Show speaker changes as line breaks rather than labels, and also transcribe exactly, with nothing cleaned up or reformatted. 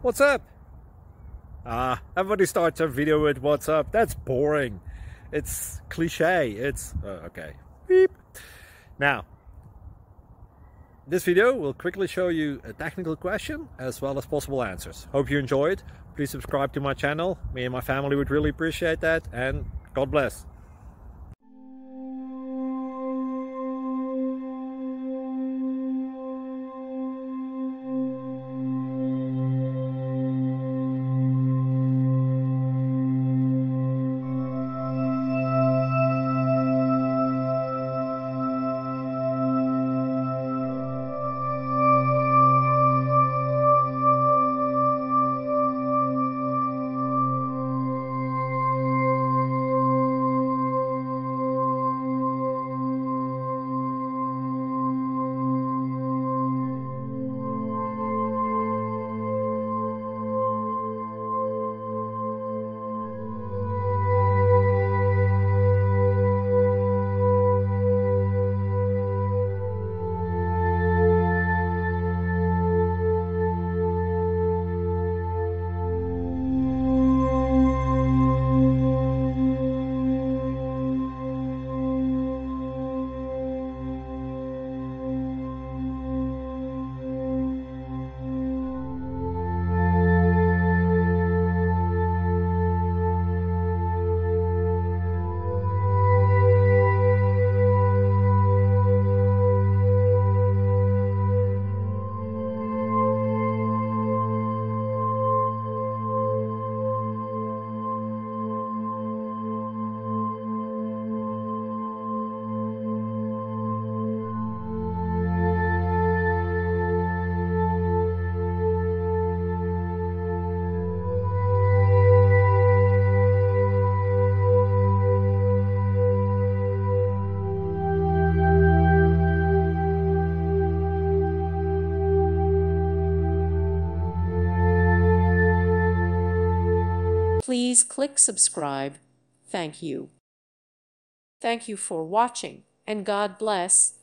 What's up? Ah, everybody starts a video with what's up. That's boring. It's cliche. It's uh, okay. Beep. Now, this video will quickly show you a technical question as well as possible answers. Hope you enjoyed. Please subscribe to my channel. Me and my family would really appreciate that, and God bless.
Please click subscribe. Thank you. Thank you for watching, and God bless.